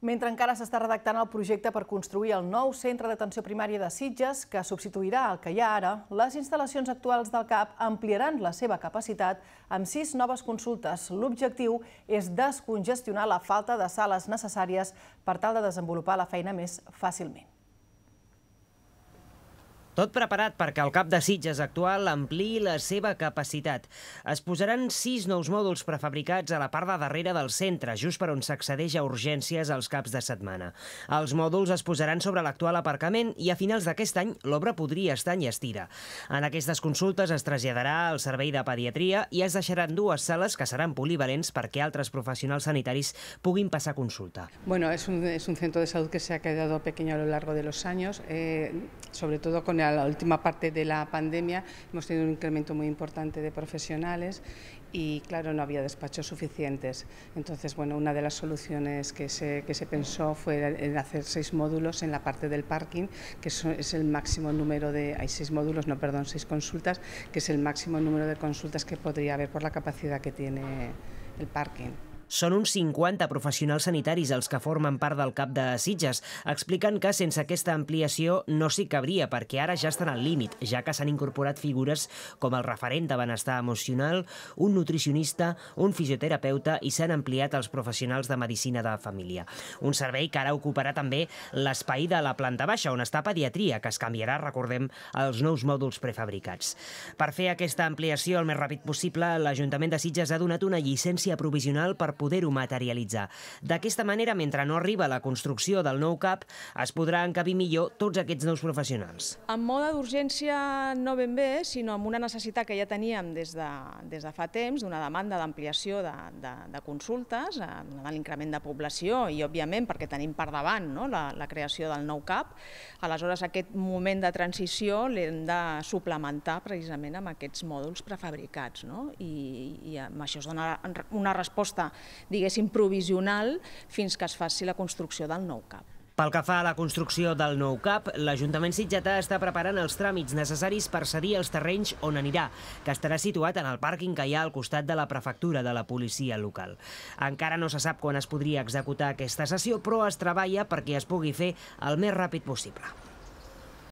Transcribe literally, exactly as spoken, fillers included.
Mentre encara s'està redactant el projecte per construir el nou centre d'atenció primària de Sitges, que substituirà el que hi ha ara, les instal·lacions actuals del C A P ampliaran la seva capacitat amb sis noves consultes. L'objectiu és descongestionar la falta de sales necessàries per tal de desenvolupar la feina més fàcilment. Tot preparat perquè el C A P de Sitges actual ampliï la seva capacitat. Es posaran sis nous mòduls prefabricats a la part de darrere del centre, just per on s'accedeix a urgències als caps de setmana. Els mòduls es posaran sobre l'actual aparcament i a finals d'aquest any l'obra podria estar enllestida. En aquestes consultes es traslladarà al servei de pediatria i es deixaran dues sales que seran polivalents perquè altres professionals sanitaris puguin passar consulta. Bueno, es un, es un centro de salud que se ha quedado pequeño a lo largo de los años, eh, sobre todo con la última parte de la pandemia hemos tenido un incremento muy importante de profesionales y claro, no había despachos suficientes. Entonces, bueno, una de las soluciones que se, que se pensó fue en hacer seis módulos en la parte del parking, que es, es el máximo número de, hay seis módulos, no, perdón, seis consultas, que es el máximo número de consultas que podría haber por la capacidad que tiene el parking. Són uns cinquanta professionals sanitaris els que formen part del C A P de Sitges, explicant que sense aquesta ampliació no s'hi cabria perquè ara ja estan al límit, ja que s'han incorporat figures com el referent de benestar emocional, un nutricionista, un fisioterapeuta i s'han ampliat els professionals de medicina de família. Un servei que ara ocuparà també l'espai de la planta baixa, on està pediatria, que es canviarà, recordem, als nous mòduls prefabricats. Per fer aquesta ampliació el més ràpid possible, l'Ajuntament de Sitges ha donat una llicència provisional per poder-ho materialitzar. D'aquesta manera, mentre no arriba la construcció del nou C A P, es podrà encabir millor tots aquests nous professionals. En mode d'urgència no ben bé, sinó amb una necessitat que ja teníem des de, des de fa temps, d'una demanda d'ampliació de, de, de consultes, de l'increment de població i, òbviament, perquè tenim per davant no, la, la creació del nou C A P. Aleshores, aquest moment de transició l'hem de suplementar precisament amb aquests mòduls prefabricats. No? I, i amb això es dona una resposta diguéssim, provisional fins que es faci la construcció del nou C A P. Pel que fa a la construcció del nou C A P, l'Ajuntament sitgetà està preparant els tràmits necessaris per cedir els terrenys on anirà, que estarà situat en el pàrquing que hi ha al costat de la prefectura de la policia local. Encara no se sap quan es podria executar aquesta sessió, però es treballa perquè es pugui fer el més ràpid possible.